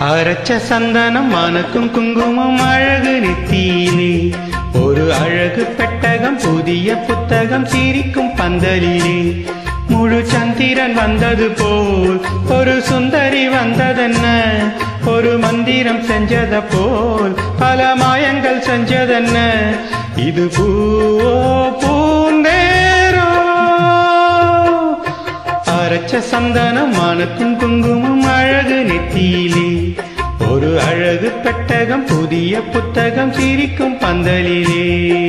அரைச்ச சந்தனம் மணக்கும் குங்குமம் அழகு நெத்தியிலே ஒரு அழகு பெட்டகம் புதிய புத்தகம் சிரிக்கும் பந்தலிலே முழு சந்திரன் வந்தது போல் ஒரு சுந்தரி வந்ததென்ன ஒரு மந்திரம் செஞ்சத போல் பல மாயங்கள் செஞ்சதென்ன இது பூவோ பூந்தேரோ அரைச்ச சந்தனம் மணக்கும் குங்குமம் அழகு நெத்தியிலே ஒரு அழகு பெட்டகம் புதிய புத்தகம் சிரிக்கும் பந்தலிலே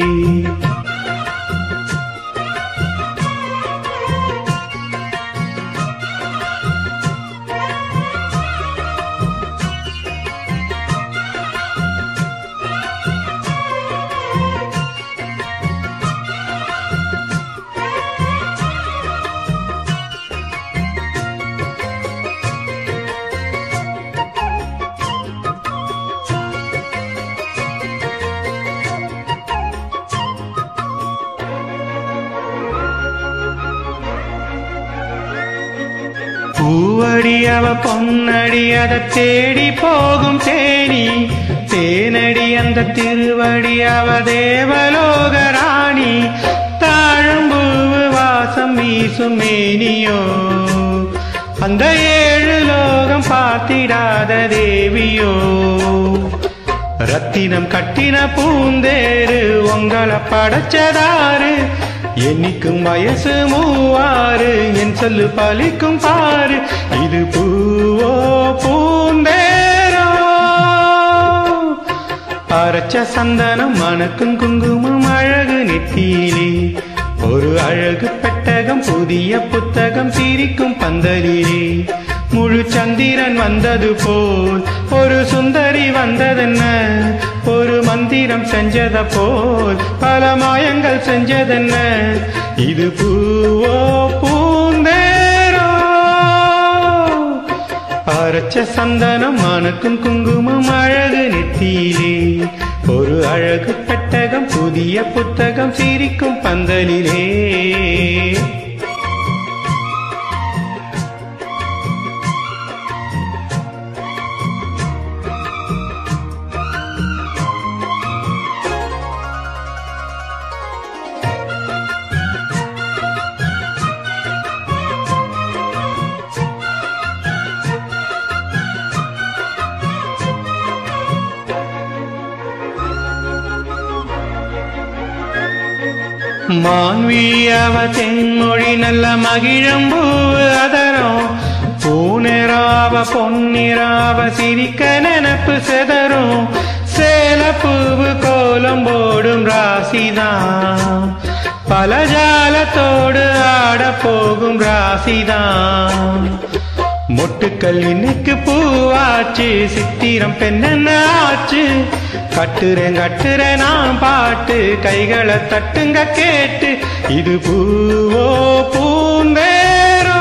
பூவடி அவ பொன்னடி அதை தேடி போகும் தேனி தேனடி அந்த திருவடி அவ தேவலோக ராணி தாழம்பூவு வாசம் வீசும் மேனியோ அந்த ஏழு லோகம் பார்த்திடாத தேவியோ ரத்தினம் கட்டின பூந்தேரு உங்களை படைச்சதாரு என்னைக்கும் வயசு மூவாறு என் சொல்லு பலிக்கும் பாரு இது பூவோ பூந்தேரோ அரைச்ச சந்தனம் மணக்கும் குங்குமம் அழகு நெத்தியிலே ஒரு அழகு பெட்டகம் புதிய புத்தகம் சிரிக்கும் பந்தலிலே முழு சந்திரன் வந்தது போல் ஒரு சுந்தரி வந்ததென்ன ஒரு மந்திரம் செஞ்சத போல் பல மாயங்கள் செஞ்சதென்ன இது பூவோ பூந்தேரோ அரைச்ச சந்தனம் மணக்கும் குங்குமம் அழகு நெத்தியிலே ஒரு அழகு பெட்டகம் புதிய புத்தகம் சிரிக்கும் பந்தலிலே மான்விழி அவ தென்மொழி நல்ல மகிழம்பூவு அதரும் பூனிராவ பொன்னிராவ சிரிக்க நினப்பு செதரும் சேலப்பூவு கோலம் போடும் ராசிதான் பல ஜாலத்தோடு ஆட போகும் ராசிதான் மொட்டுக்கள் இன்னைக்கு பூவாச்சு சித்திரம் பெண்ணென்ன ஆச்சு கட்டுறேன் கட்டுறேன் நான் பாட்டு கைகளை தட்டுங்க கேட்டு இது பூவோ பூந்தேரோ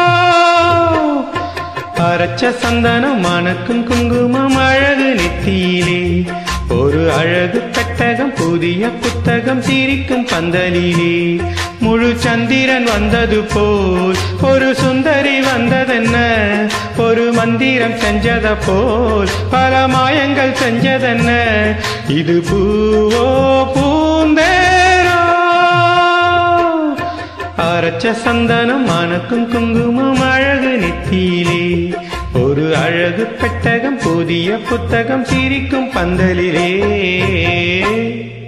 அரைச்ச சந்தனம் மணக்கும் குங்குமம் அழகு நெத்தியிலே ஒரு அழகு பெட்டகம் புதிய புத்தகம் சிரிக்கும் பந்தலிலே முழு சந்திரன் வந்தது போல் ஒரு சுந்தரி வந்ததென்ன ஒரு மந்திரம் செஞ்சத போல் பல மாயங்கள் செஞ்சதென்ன இது பூவோ பூந்தேரோ அரைச்ச சந்தனம் மணக்கும் குங்குமம் அழகு நெத்தியிலே ஒரு அழகு பெட்டகம் புதிய புத்தகம் சிரிக்கும் பந்தலிலே